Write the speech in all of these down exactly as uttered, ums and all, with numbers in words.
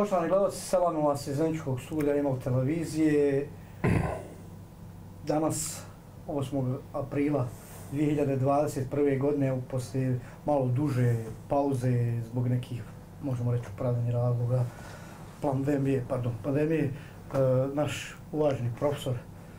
Poštovani gledalci, salam vas iz Zeničkog studija Imao televizije. Danas, osmog aprila dvije hiljade dvadeset prve. godine, poslije malo duže pauze zbog nekih, možemo reći, opravdanih razloga, pandemije, pardon, pandemije, naš uvaženi profesor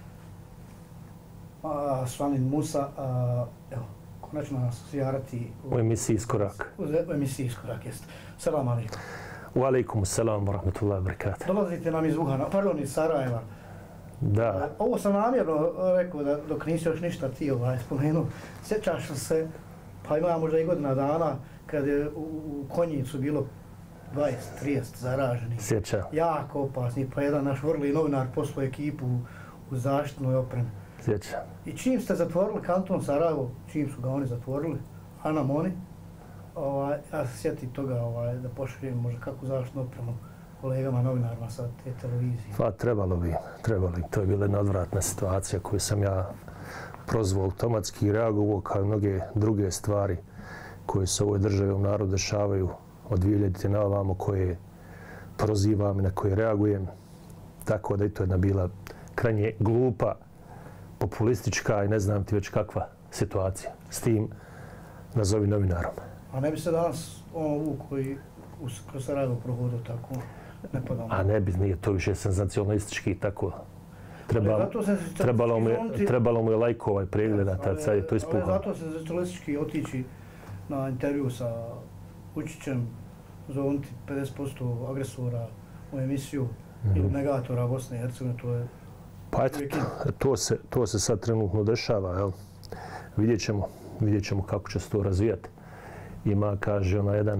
Svanin Musa, evo, konačno nas zjarati u emisiji Iskorak. U emisiji Iskorak, jest. Salam alaikum. Wa alaikum salam wa rahmatullahi wa barakatuh. Dolazite nam iz Vuhana, pardon, iz Sarajeva. Da. Ovo sam namjerno rekao da dok nisi još ništa ti ovaj spomenuo. Sjećaš se, pa ima možda i godina dana, kad je u, u Konjicu bilo dvadeset trideset zaraženih. Sjeća. Jako opasni, pa jedan naš vrli novinar poslao ekipu u, u zaštitnoj opremi. Sjeća. I čim ste zatvorili kanton Sarajevo, čim su ga oni zatvorili, a nam oni, ovaj, ja se sjetim toga ovaj, da pošaljem možda kakvu zaštitnu opremu kolegama, novinarima sa te televizije. Pa trebalo bi, trebalo bi. To je bila jedna odvratna situacija koju sam ja prozvao automatski i reagovao kao i mnoge druge stvari koje se u ovoj državi u narodu dešavaju od dvije hiljadite na ovamo, koje prozivam i na koje reagujem. Tako da je to jedna bila krajnje glupa, populistička i ne znam ti već kakva situacija s tim nazovi novinarom. A ne bi se danas ono Vuk koji kroz Sarajevo prohodio tako ne padao? A ne bi, nije to više senzacionalistički i tako. Treba, trebalo, mu je, trebalo mu je lajko ovaj pregledat, a sad je to ispukao. Zato senzacionalistički otići na intervju sa Vučićem, zovnuti pedeset posto agresora u emisiju mm-hmm. ili negatora Bosne i Hercegovine, to je... Pa eto, to se, to se sad trenutno dešava, jel? Vidjet ćemo, vidjet ćemo kako će se to razvijati. Ima, kaže ona jedan,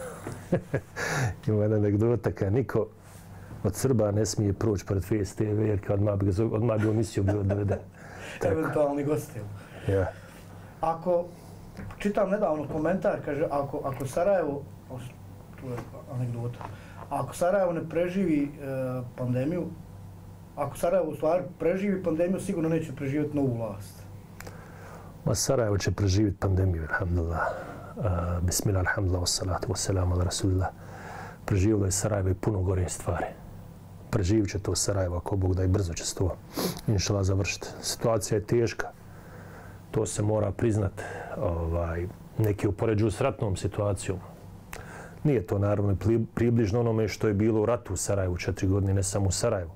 ima jedna anegdota kada niko od Srba ne smije proći pred Face te ve jer kad odmah bi, odmah bi emisiju bio doveden. Eventualni gosti. Ja. Ako, čitam nedavno komentar, kaže, ako, ako Sarajevo, tu je anegdota, ako Sarajevo ne preživi e, pandemiju, ako Sarajevo u stvari preživi pandemiju, sigurno neće preživjeti novu vlast. Ma Sarajevo će preživjeti pandemiju, alhamdulillah. Uh, bismillah, alhamdulillah, wassalatu wassalamu ala rasulillah. Preživjelo je Sarajevo i puno gore stvari. Preživit će to Sarajevo, ako Bog da i brzo će se to, inšallah, završiti. Situacija je teška. To se mora priznat. Ovaj, neki upoređuju s ratnom situacijom. Nije to naravno približno onome što je bilo u ratu u Sarajevu četiri godine, ne samo u Sarajevu.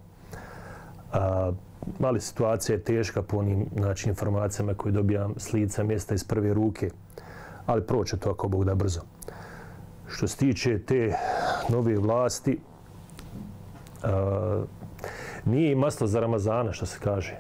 A, ali situacija je teška po onim znači, informacijama koje dobijam s lica mjesta iz prve ruke. Ali proće to ako Bog da brzo. Što se tiče te nove vlasti, a, nije i maslo za Ramazana, što se kaže.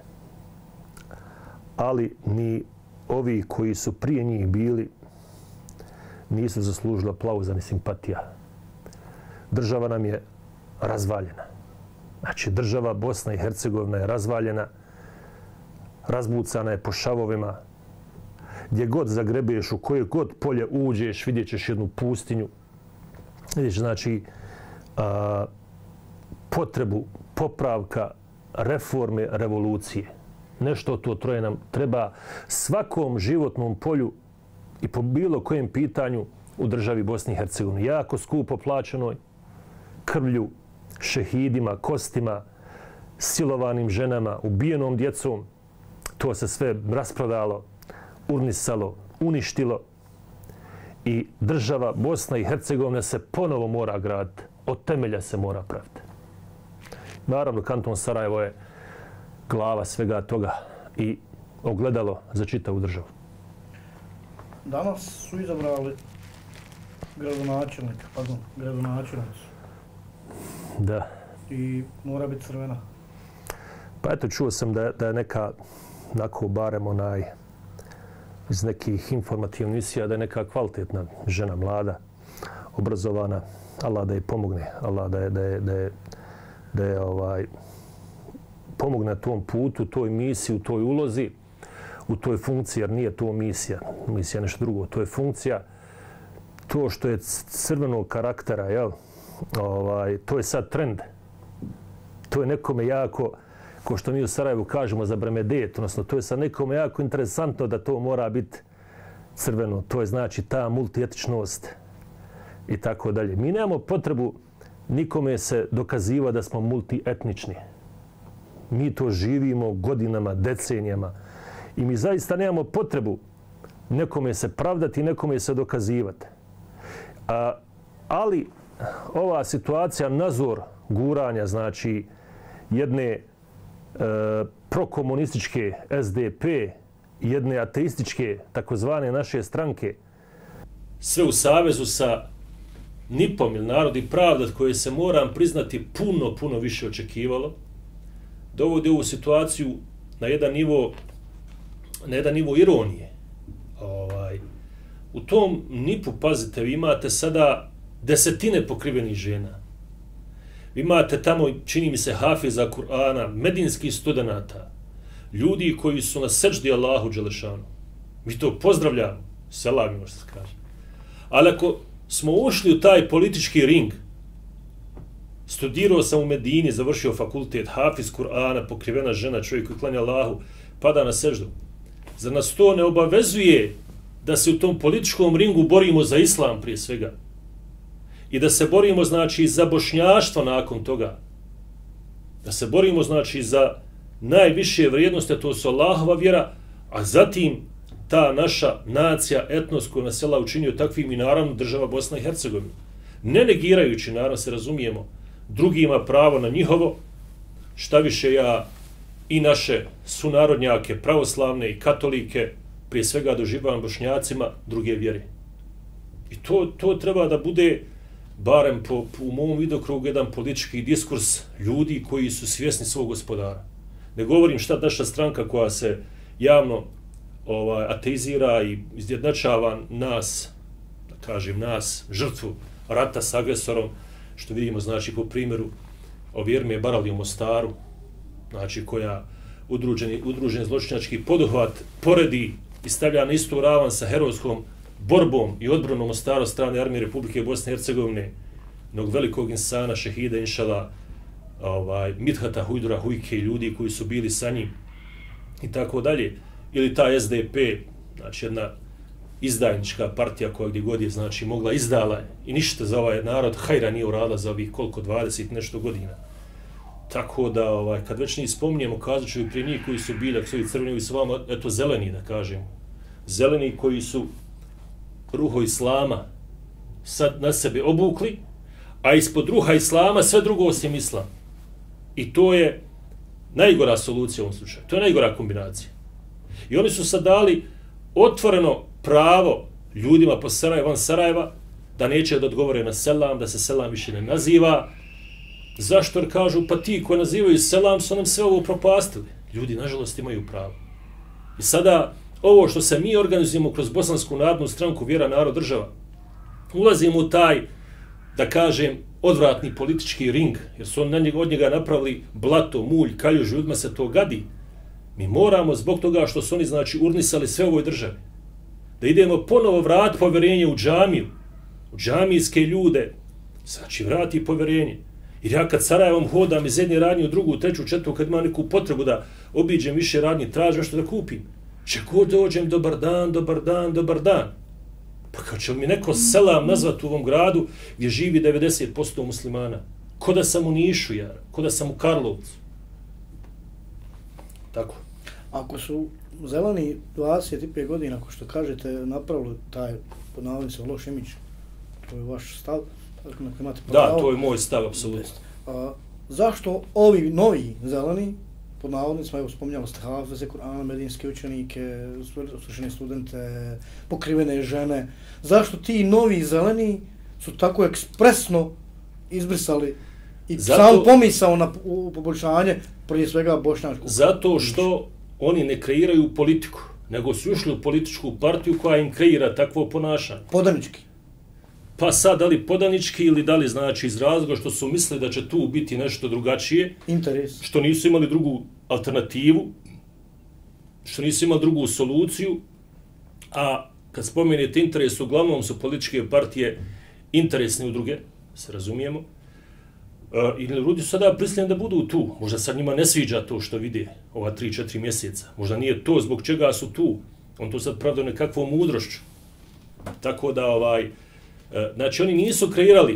Ali ni ovi koji su prije njih bili nisu zaslužili aplauza ni simpatija. Država nam je razvaljena. Znači, država Bosna i Hercegovina je razvaljena, razbucana je po šavovima. Gdje god zagrebeš, u koje god polje uđeš, vidjet ćeš jednu pustinju. Vidiš, znači, a, potrebu popravka, reforme, revolucije. Nešto to troje nam treba svakom životnom polju i po bilo kojem pitanju u državi Bosni i Hercegovine. Jako skupo plaćenoj krvlju, šehidima, kostima, silovanim ženama, ubijenom djecom. To se sve rasprodalo, urnisalo, uništilo i država Bosna i Hercegovina se ponovo mora graditi. Od temelja se mora praviti. Naravno, kanton Sarajevo je glava svega toga i ogledalo za čitavu državu. Danas su izabrali gradonačelnika, pardon, gradonačelnicu. Da. I mora biti crvena. Pa eto, čuo sam da, da je neka, onako barem onaj, iz nekih informativnih emisija, da je neka kvalitetna žena, mlada, obrazovana. Allah da je pomogne. Allah da je, da je, da je, da je ovaj, pomogne na tom putu, u toj misiji, u toj ulozi, u toj funkciji, jer nije to misija. Misija je nešto drugo. To je funkcija. To što je crvenog karaktera, jel? Ovaj, to je sad trend. To je nekome jako, ko što mi u Sarajevu kažemo za bremedet, odnosno to je sad nekome jako interesantno da to mora biti crveno. To je znači ta multietičnost i tako dalje. Mi nemamo potrebu nikome se dokaziva da smo multietnični. Mi to živimo godinama, decenijama i mi zaista nemamo potrebu nekome se pravdati, nekome se dokazivati. A, ali ova situacija, nazor guranja, znači jedne e, prokomunističke S D P, jedne ateističke takozvane naše stranke, sve u savezu sa N I P-om ili Narod i pravda, koje se, moram priznati, puno, puno više očekivalo, dovodi ovu situaciju na jedan nivo, na jedan nivo ironije. Ovaj, u tom N I P-u, pazite, vi imate sada desetine pokrivenih žena. Vi imate tamo, čini mi se, hafiza Kur'ana, medinskih studenata, ljudi koji su na seždi Allahu Đelešanu. Mi to pozdravljamo, selamimo što se kaže. Ali ako smo ušli u taj politički ring, studirao sam u Medini, završio fakultet, hafiz Kur'ana, pokrivena žena, čovjek koji klanja Allahu, pada na seždu. Zar nas to ne obavezuje da se u tom političkom ringu borimo za islam prije svega? I da se borimo, znači, za bošnjaštvo nakon toga. Da se borimo, znači, za najviše vrijednosti, a to su Allahova vjera, a zatim ta naša nacija, etnos koju nas Allah učinio takvim i naravno država Bosna i Hercegovina. Ne negirajući, naravno se razumijemo, drugima pravo na njihovo, šta više ja i naše sunarodnjake, pravoslavne i katolike, prije svega doživljavam Bošnjacima druge vjere. I to, to treba da bude, barem po, po u mom vidokrugu, jedan politički diskurs ljudi koji su svjesni svog gospodara. Ne govorim šta naša stranka koja se javno ovaj, ateizira i izjednačava nas, da kažem nas, žrtvu rata s agresorom, što vidimo, znači, po primjeru Ovjerme Barali u Mostaru, znači, koja udruženi, udružen zločinački poduhvat poredi i stavlja na istu ravan sa herojskom borbom i odbranom Mostara od strane armije Republike Bosne i Hercegovine, jednog velikog insana, šehida, inšala, ovaj, Midhata Hujdura Hujke i ljudi koji su bili sa njim i tako dalje. Ili ta S D P, znači jedna izdajnička partija koja gdje god je, znači, mogla, izdala je i ništa za ovaj narod hajra nije uradila za ovih koliko, dvadeset nešto godina. Tako da, ovaj, kad već njih spominjemo, kazat ću i prije njih koji su bili, ako su ovi crveni, ovi su vama, eto, zeleni, da kažem. Zeleni koji su ruho Islama sad na sebe obukli, a ispod ruha Islama sve drugo osim Islam. I to je najgora solucija u ovom slučaju. To je najgora kombinacija. I oni su sad dali otvoreno pravo ljudima po Sarajevu, van Sarajeva, da neće da odgovore na selam, da se selam više ne naziva. Zašto? Jer kažu, pa ti koji nazivaju selam su nam sve ovo propastili. Ljudi, nažalost, imaju pravo. I sada, ovo što se mi organizujemo kroz Bosansku narodnu stranku Vjera, narod, država, ulazimo u taj, da kažem, odvratni politički ring, jer su on na njega, od njega napravili blato, mulj, kaljuž, ljudima se to gadi. Mi moramo, zbog toga što su oni, znači, urnisali sve u ovoj državi, da idemo ponovo vrati povjerenje u džamiju, u džamijske ljude, znači vrati povjerenje. Jer ja kad Sarajevom hodam iz jedne radnje u drugu, treću, četvrtu, kad imam neku potrebu da obiđem više radnje, tražim što da kupim. Če god dođem, dobar dan, dobar dan, dobar dan. Pa kao će mi neko selam nazvat u ovom gradu gdje živi devedeset posto muslimana. Ko da sam u Nišu, ja, ko da sam u Karlovcu. Tako. Ako su zeleni dvadeset pet godina, ako što kažete, napravili taj, pod navodnicima, loš imidž, to je vaš stav, ako imate pravo. Da, to je moj stav, apsolutno. A, zašto ovi novi zeleni, pod navodnicima, evo spominjalo ste hafize Kur'ana, medinske učenike, slušene studente, pokrivene žene, zašto ti novi zeleni su tako ekspresno izbrisali i zato, sam pomisao na poboljšanje, prije svega bošnjačkog? Zato što oni ne kreiraju politiku, nego su ušli u političku partiju koja im kreira takvo ponašanje. Podanički. Pa sad, da li podanički ili da li, znači, iz razloga što su mislili da će tu biti nešto drugačije, interes, što nisu imali drugu alternativu, što nisu imali drugu soluciju, a kad spomenete interes, uglavnom su političke partije interesne udruge, se razumijemo, i ljudi su sada prisiljeni da budu tu. Možda sad njima ne sviđa to što vide ova tri četiri mjeseca. Možda nije to zbog čega su tu. On to sad pravda nekakvom mudrošću. Tako da, ovaj, znači, oni nisu kreirali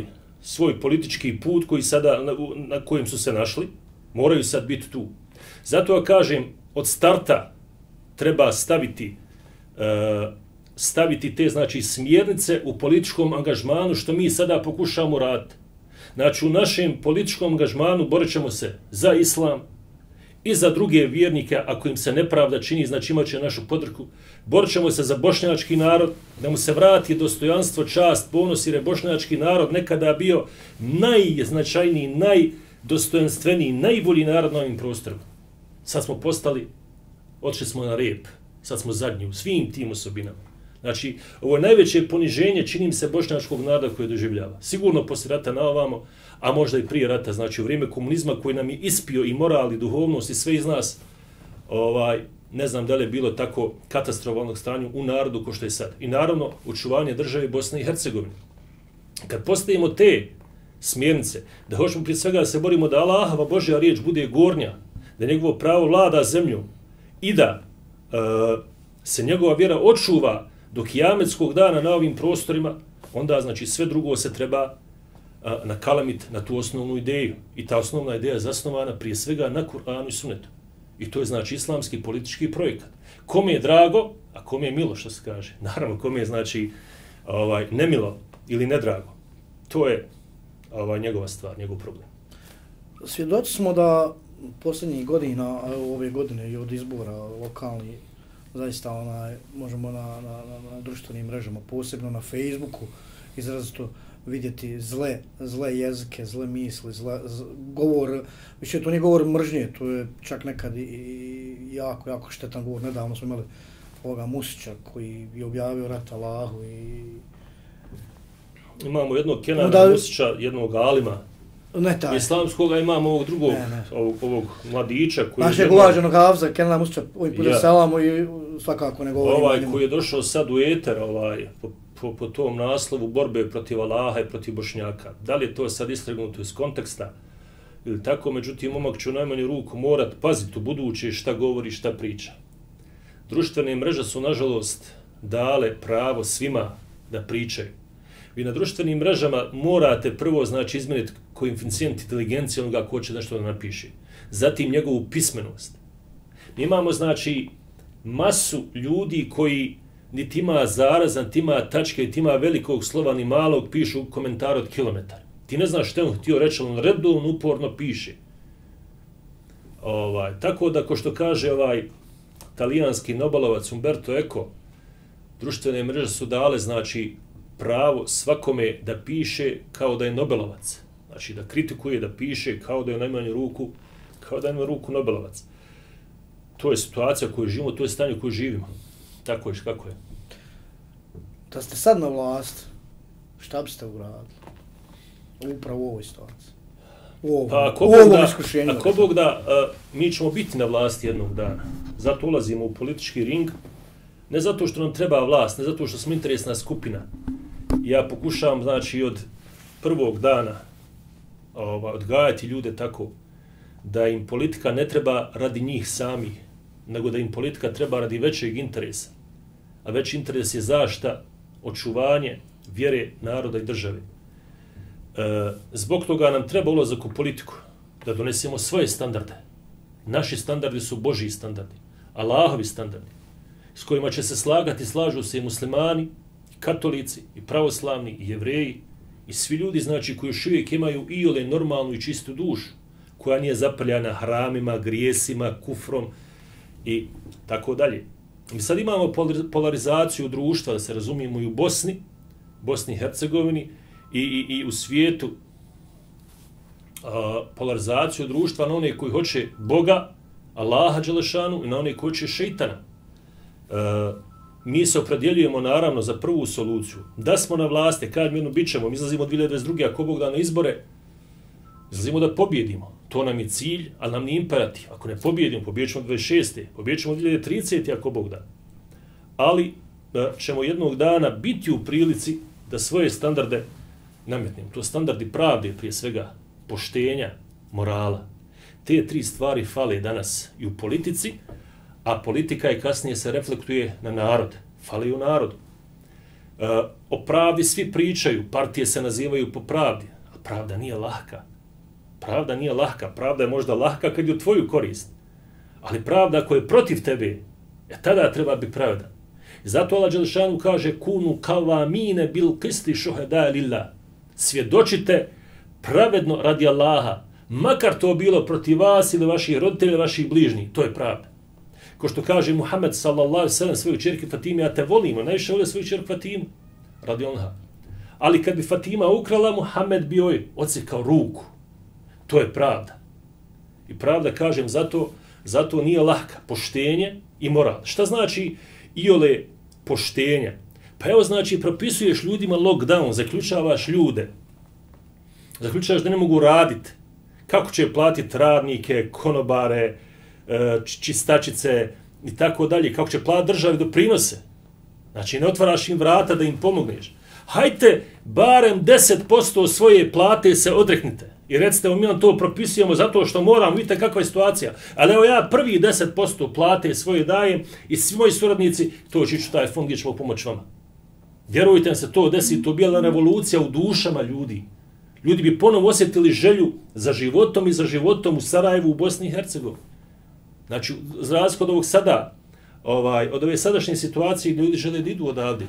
svoj politički put koji sada, na, na kojem su se našli, moraju sad biti tu. Zato ja kažem, od starta treba staviti uh, staviti te, znači, smjernice u političkom angažmanu, što mi sada pokušamo raditi. Znači, u našem političkom angažmanu borit ćemo se za islam i za druge vjernike, ako im se nepravda čini, znači imat će našu podršku. Borit ćemo se za bošnjački narod, da mu se vrati dostojanstvo, čast, ponos, jer je bošnjački narod nekada bio najznačajniji, najdostojanstveniji, najbolji narod na ovim prostorima. Sad smo postali, odšli smo na rep, sad smo zadnji u svim tim osobinama. Znači, ovo je najveće poniženje, čini mi se, bošnjačkog naroda koje doživljava. Sigurno poslije rata na ovamo, a možda i prije rata, znači u vrijeme komunizma koji nam je ispio i moral i duhovnost i sve iz nas, ovaj, ne znam da li je bilo tako katastrofalnog stanja u narodu ko što je sad. I naravno, očuvanje države Bosne i Hercegovine. Kad postavimo te smjernice, da hoćemo prije svega da se borimo da Allahova Božja riječ bude gornja, da njegovo pravo vlada zemljom i da uh, se njegova vjera očuva do kijametskog dana na ovim prostorima, onda znači sve drugo se treba a, nakalamiti na tu osnovnu ideju. I ta osnovna ideja je zasnovana prije svega na Kur'anu i Sunnetu. I to je znači islamski politički projekat. Kome je drago, a kome je milo, što se kaže. Naravno, kome je znači ovaj, nemilo ili nedrago. To je ovaj, njegova stvar, njegov problem. Svjedoci smo da posljednjih godina, ove godine i od izbora lokalnih, zaista onaj, možemo na, na, na, na društvenim mrežama, posebno na Facebooku, izrazito vidjeti zle, zle jezike, zle misli, zle, z, govor, više to nije govor mržnje, to je čak nekad i, i jako, jako štetan govor. Nedavno smo imali ovoga Musića koji je objavio rat Allahu i... Imamo jednog Kenana da, Musića, jednog alima, ne taj. Islamskoga, imamo ovog drugog, ne, ne. Ovog, ovog mladića koji našeg je... uvaženog Hafza, Kenana Musića, ovim putem ja. Selamo i svakako ne govorimo. Ovaj koji je došao sad u eter, ovaj, po, po, po tom naslovu borbe protiv Allaha i protiv Bošnjaka. Da li je to sad istrgnuto iz konteksta ili tako, međutim, momak će u najmanju ruku morat paziti u buduće šta govori, šta priča. Društvene mreže su, nažalost, dale pravo svima da pričaju. Vi na društvenim mrežama morate prvo, znači, izmeniti koeficijent inteligencije onoga ko će nešto da napiše. Zatim njegovu pismenost. Mi imamo, znači, masu ljudi koji niti ima zarazan, niti ima tačke, niti ima velikog slova, ni malog, pišu u komentaru od kilometar. Ti ne znaš što on htio reći, on redovno, uporno piše. Ovaj, tako da, ko što kaže ovaj talijanski nobelovac Umberto Eco, društvene mreže su dale, znači, pravo svakome da piše kao da je nobelovac. Znači, da kritikuje, da piše kao da je u najmanju ruku, kao da je na ruku nobelovac. To je situacija koju živimo, to je stanje koju živimo. Tako je, kako je. Da ste sad na vlast, šta biste uradili? Upravo u ovoj situaciji. U ovom, pa, ako u ovom da, iskušenju. Ako Bog da, uh, mi ćemo biti na vlasti jednog dana. Zato ulazimo u politički ring. Ne zato što nam treba vlast, ne zato što smo interesna skupina. Ja pokušavam, znači, od prvog dana ova, odgajati ljude tako da im politika ne treba radi njih samih, nego da im politika treba radi većeg interesa. A veći interes je zašta, očuvanje vjere naroda i države. E, zbog toga nam treba ulazak u politiku, da donesemo svoje standarde. Naši standardi su Božji standardi, Allahovi standardi, s kojima će se slagati, slažu se i muslimani, i katolici, i pravoslavni, i jevreji, i svi ljudi, znači, koji još uvijek imaju iole normalnu i čistu dušu, koja nije zaprljana hramima, grijesima, kufrom i tako dalje. Mi sad imamo polarizaciju društva, da se razumijemo, i u Bosni, Bosni i Hercegovini, i, i, i u svijetu, a, polarizaciju društva na one koji hoće Boga, Allaha Đelešanu, i na one koji hoće šeitana. A, mi se opredjeljujemo naravno za prvu soluciju. Da smo na vlasti, kad mirno bit ćemo, mi izlazimo dvije hiljade dvadeset druge ako Bog da na izbore, izlazimo da pobjedimo. To nam je cilj, ali nam nije imperativ. Ako ne pobjedimo, pobjedit ćemo dvadeset šeste. Pobjedit ćemo dvije hiljade tridesete ako Bog da. Ali ćemo jednog dana biti u prilici da svoje standarde nametnemo. To standardi pravde, prije svega, poštenja, morala. Te tri stvari fale danas i u politici, a politika i kasnije se reflektuje na narod. Fale i u narodu. E, o pravdi svi pričaju, partije se nazivaju po pravdi. pravda nije lahka. Pravda nije lahka. Pravda je možda lahka kad je u tvoju korist. Ali pravda ako je protiv tebe, e tada treba biti pravedan. I zato Allah Đelešanu kaže kunu kavamine bil qisti šuhada lillah. Svjedočite pravedno radi Allaha. Makar to bilo protiv vas ili vaših roditelja, vaših bližnjih. To je pravda. Ko što kaže Muhammed sallallahu alejhi ve sellem svojoj ćerki Fatimi, ja te volimo, najviše vole svoju ćerku Fatimu, radi onha. Ali kad bi Fatima ukrala, Muhammed bi joj odsekao ruku. To je pravda. I pravda, kažem, zato, zato nije lahka. Poštenje i moral. Šta znači iole poštenja? Pa evo znači propisuješ ljudima lockdown, zaključavaš ljude. Zaključavaš da ne mogu raditi. Kako će platiti radnike, konobare, čistačice i tako dalje. Kako će platiti državi doprinose. Znači ne otvaraš im vrata da im pomogneš. Hajte, barem deset posto svoje plate se odreknite. I recite, mi vam to propisujemo zato što moramo, vidite kakva je situacija. Ali evo ja prvi deset posto plate svoje dajem i svi moji suradnici, to će ići u taj fond gdje ćemo pomoći vama. Vjerujte mi se to desi, to bila revolucija u dušama ljudi. Ljudi bi ponovo osjetili želju za životom i za životom u Sarajevu, u Bosni i Hercegovini. Znači, za razliku od ovog sada, ovaj, od ove sadašnje situacije gdje ljudi žele da idu odavde.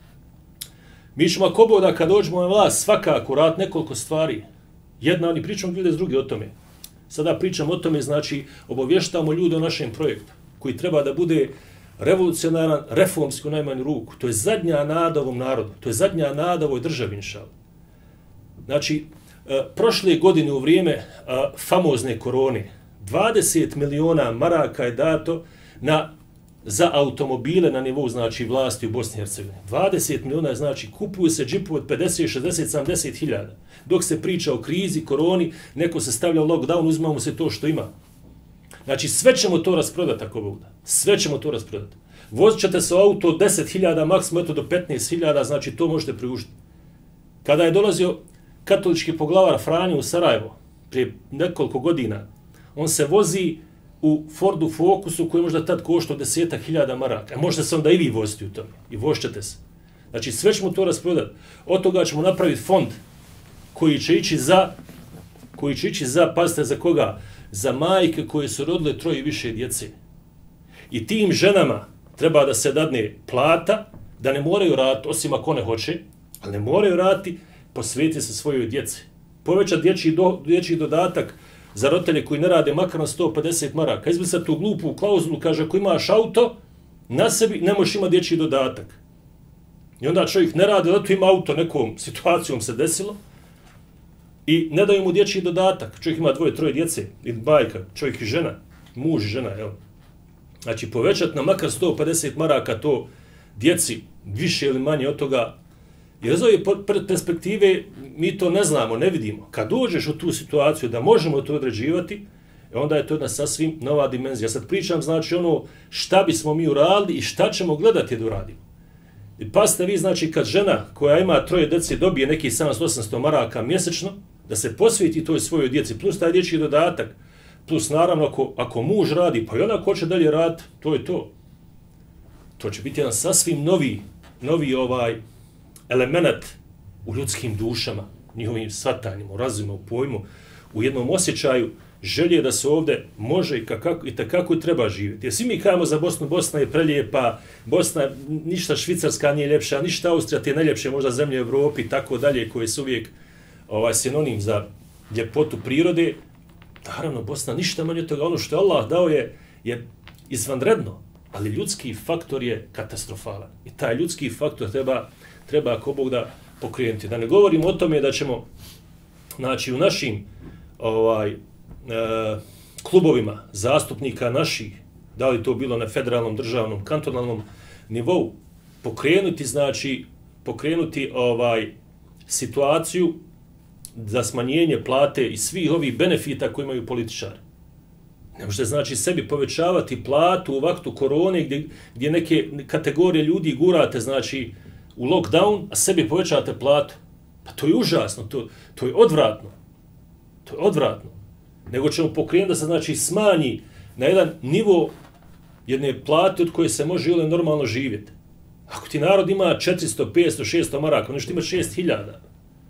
Mi ćemo ako Bog da kad dođemo na vlast svakako rad nekoliko stvari. Jedna, oni pričamo ljude s drugi o tome. Sada pričamo o tome, znači, obavještavamo ljude o našem projektu, koji treba da bude revolucionaran, reformski u najmanju ruku. To je zadnja nada ovom narodu. To je zadnja nada ovoj državi, inšal. Znači, e, prošle godine u vrijeme e, famozne korone, dvadeset miliona maraka je dato na, za automobile na nivou, znači, vlasti u Bosni i Hercegovini. dvadeset miliona je, znači, kupuju se džipu od pedeset, šezdeset, sedamdeset hiljada. Dok se priča o krizi, koroni, neko se stavlja u lockdown, uzmamo se to što ima. Znači, sve ćemo to rasprodati, ako Bog da. Sve ćemo to rasprodati. Vozit ćete se auto od deset hiljada, maksimum eto do petnaest hiljada, znači, to možete priuštiti. Kada je dolazio katolički poglavar Franjo u Sarajevo, prije nekoliko godina, on se vozi u Fordu Focusu koji možda tad koštao desetak hiljada maraka. Možete se onda i vi voziti u tome. I vošćete se. Znači, sve ćemo to rasprodati. Od toga ćemo napraviti fond koji će ići za, koji će ići za, pazite, za koga? Za majke koje su rodile troje i više djece. I tim ženama treba da se dadne plata, da ne moraju raditi, osim ako ne hoće, ali ne moraju raditi, posvetiti se svojoj djeci. Povećati dječji, do, dječji dodatak za roditelje koji ne rade makar na sto pedeset maraka. Izbrisati tu glupu klauzulu, kaže, ako imaš auto, na sebi ne možeš imati dječji dodatak. I onda čovjek ne radi, zato ima auto, nekom situacijom se desilo, i ne daju mu dječji dodatak. Čovjek ima dvoje, troje djece, i bajka, čovjek i žena, muž i žena, evo. Znači, povećati na makar sto pedeset maraka to djeci, više ili manje od toga. Jer iz ove perspektive mi to ne znamo, ne vidimo. Kad dođeš u tu situaciju da možemo to određivati, onda je to jedna sasvim nova dimenzija. Sad pričam, znači, ono šta bismo mi uradili i šta ćemo gledati da uradimo. I pasite vi, znači, kad žena koja ima troje djece dobije neki sedamsto osamsto maraka mjesečno, da se posveti toj svojoj djeci, plus taj dječji dodatak, plus naravno ako, ako muž radi, pa i ona ko će dalje raditi, to je to. To će biti jedan sasvim novi, novi ovaj element u ljudskim dušama, njihovim shvatanjima, u razumu, u pojmu, u jednom osjećaju želje da se ovdje može i, kako, i takako i treba živjeti. Jer svi mi kajemo za Bosnu, Bosna je prelijepa, Bosna, ništa Švicarska nije ljepša, ništa Austrija, te najljepše možda zemlje u Evropi i tako dalje, koje su uvijek ovaj, sinonim za ljepotu prirode. Naravno, Bosna ništa manje od toga, ono što je Allah dao je, je izvanredno, ali ljudski faktor je katastrofalan. I taj ljudski faktor treba, treba ako Bog da pokrenuti. Da ne govorimo o tome da ćemo, znači, u našim ovaj, e, klubovima zastupnika naših, da li to bilo na federalnom, državnom, kantonalnom nivou, pokrenuti, znači, pokrenuti ovaj situaciju za smanjenje plate i svih ovih benefita koje imaju političari. Ne možete, znači, sebi povećavati platu u vaktu korone gdje, gdje neke kategorije ljudi gurate, znači, u lockdown, a sebi povećavate platu. Pa to je užasno, to, to je odvratno. To je odvratno. Nego ćemo pokrenuti da se, znači, smanji na jedan nivo jedne plate od koje se može ili normalno živjeti. Ako ti narod ima četiristo, petsto, šesto maraka, ono što ima šest hiljada.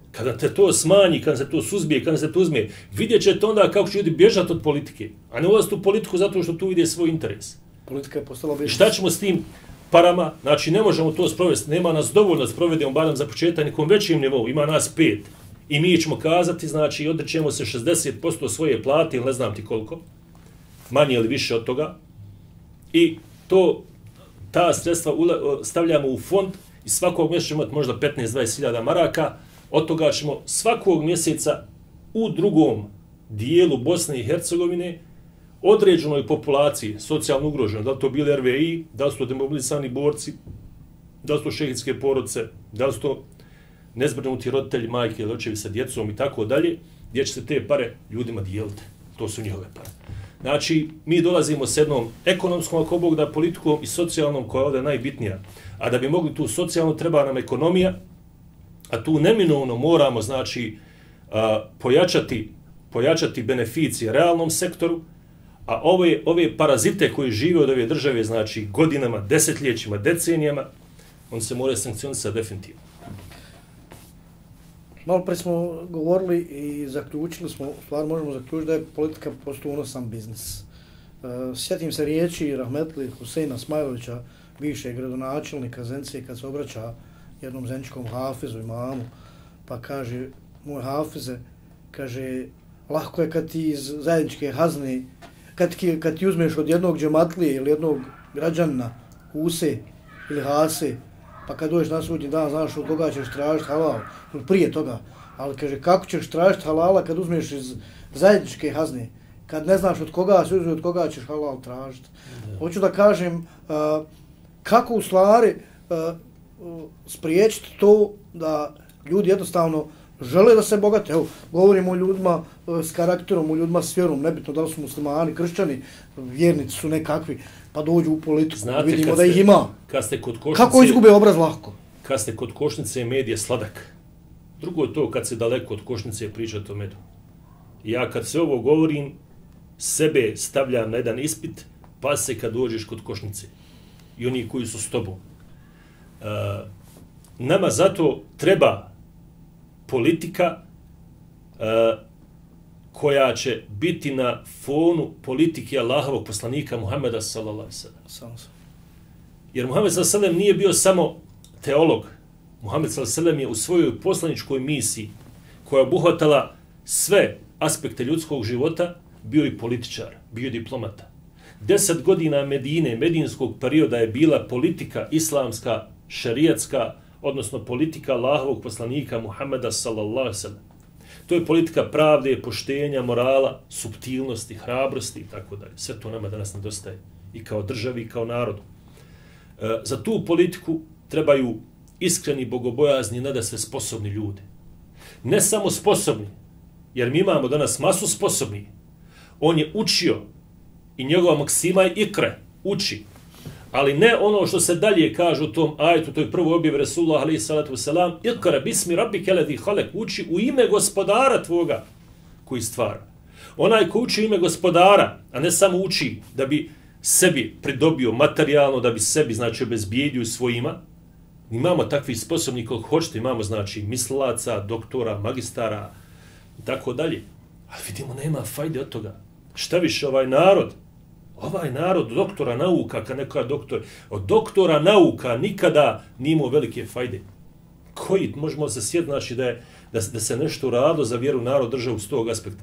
kada te to smanji, kada se to suzbije, kada se to uzme, vidjet ćete onda kako će ljudi bježati od politike, a ne ulaziti u politiku zato što tu vide svoj interes. Politika je postala biznis. Šta ćemo s tim parama? Znači, ne možemo to sprovesti, nema nas dovoljno da sprovedemo, barem za početak, nekom većim nivou, ima nas pet. I mi ćemo kazati, znači, odrećemo se šezdeset posto svoje plate, ili ne znam ti koliko, manje ili više od toga, i to, ta sredstva stavljamo u fond i svakog mjeseca ćemo imati možda petnaest do dvadeset hiljada maraka, od toga ćemo svakog mjeseca u drugom dijelu Bosne i Hercegovine određenoj populaciji, socijalno ugroženoj, da li to bili R V I, da li su to demobilisani borci, da li su to šehidske porodice, da li su to nezbrinuti roditelji, majke ili očevi sa djecom i tako dalje, gdje će se te pare ljudima dijeliti. To su njihove pare. Znači, mi dolazimo s jednom ekonomskom, ako Bog da, politikom i socijalnom, koja je ovdje najbitnija. A da bi mogli tu socijalno, treba nam ekonomija, a tu neminovno moramo, znači, a, pojačati, pojačati beneficije realnom sektoru, a ove, ove parazite koji žive od ove države, znači, godinama, desetljećima, decenijama, on se mora sankcionisati definitivno. Malo pre smo govorili i zaključili smo, stvar možemo zaključiti da je politika postao unosan biznis. Uh, sjetim se riječi rahmetli Huseina Smajlovića, bivšeg gradonačelnika Zence, kad se obraća jednom zenčkom hafizu, imamu, pa kaže, moj hafize, kaže, lahko je kad ti iz zajedničke hazne, kad, kad ti uzmeš od jednog džematlije ili jednog građanina huse ili hase, pa kad dođeš na sudnji dan, znaš od koga ćeš tražiti halal, ili prije toga, ali kaže, kako ćeš tražiti halala kad uzmeš iz zajedničke hazne, kad ne znaš od koga se uzme, od koga ćeš halal tražiti. Da. Hoću da kažem, uh, kako u stvari uh, spriječiti to da ljudi jednostavno žele da se bogate. Evo, govorimo o ljudima uh, s karakterom, o ljudima s vjerom, nebitno da li su muslimani, kršćani, vjernici su nekakvi, pa dođu u politiku, znate, vidimo da ih ste, ima. Kad ste kod košnice, kako izgube obraz lahko? Kad ste kod košnice, med je sladak. Drugo je to kad se daleko od košnice pričate o medu. Ja kad sve ovo govorim, sebe stavljam na jedan ispit, pa se kad dođeš kod košnice. I oni koji su s tobom. Uh, nama zato treba politika uh, koja će biti na fonu politike Allahovog poslanika Muhameda sallallahu alejhi ve sellem. Jer Muhammed sallallahu alejhi ve sellem nije bio samo teolog. Muhammed sallallahu alejhi ve sellem je u svojoj poslaničkoj misiji, koja je obuhvatala sve aspekte ljudskog života, bio i političar, bio i diplomata. Deset godina Medine, medinskog perioda je bila politika islamska, šerijatska, odnosno politika Allahovog poslanika Muhameda sallallahu alejhi ve sellem. To je politika pravde, poštenja, morala, suptilnosti, hrabrosti i tako dalje. Sve to nama danas nedostaje. I kao državi, i kao narodu. E, za tu politiku trebaju iskreni, bogobojazni, nadasve sposobni ljudi. Ne samo sposobni, jer mi imamo danas masu sposobnih. On je učio i njegova maksima je ikre, uči. Ali ne ono što se dalje kaže u tom ajetu, to je prvo objav Resulullah alejhi salatu vesselam, ikra bismi rabbike lezi halak, uči u ime gospodara tvoga koji stvara. Onaj ko uči u ime gospodara, a ne samo uči da bi sebi pridobio materijalno, da bi sebi, znači, obezbijedio svojima, imamo takvi sposobni koliko hoćete, imamo, znači, mislilaca, doktora, magistara i tako dalje. Ali vidimo, nema fajde od toga. Šta više, ovaj narod, ovaj narod doktora nauka, kad neka doktor, od doktora nauka nikada nije imao velike fajde. Koji, možemo se sjetiti, znači, da, je, da, da se nešto radilo za vjeru narod državu s tog aspekta.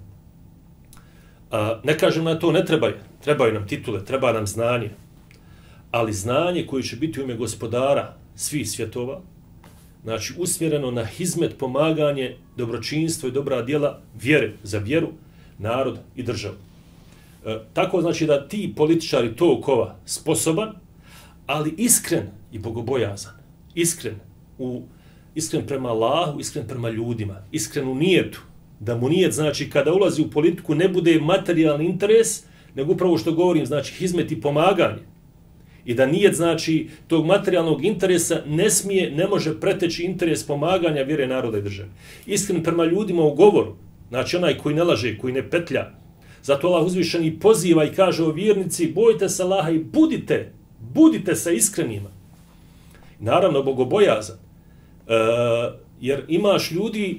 A, ne kažem na to, ne trebaju. Trebaju nam titule, treba nam znanje. Ali znanje koje će biti u ime gospodara svih svjetova, znači usmjereno na hizmet, pomaganje, dobročinstvo i dobra djela vjere za vjeru, narod i državu. E, tako znači da ti političari tog kova sposoban, ali iskren i bogobojazan. Iskren, u, iskren prema Allahu, iskren prema ljudima, iskren u nijetu. Da mu nijet, znači, kada ulazi u politiku, ne bude materijalni interes, nego upravo što govorim, znači, hizmet i pomaganje. I da nijet, znači, tog materijalnog interesa ne smije, ne može preteći interes pomaganja vjere naroda i države. Iskren prema ljudima u govoru, znači onaj koji ne laže, koji ne petlja. Zato Allah uzvišeni poziva i kaže o vjernici, bojte se Allaha i budite, budite sa iskrenima. Naravno, bogobojazan. E, jer imaš ljudi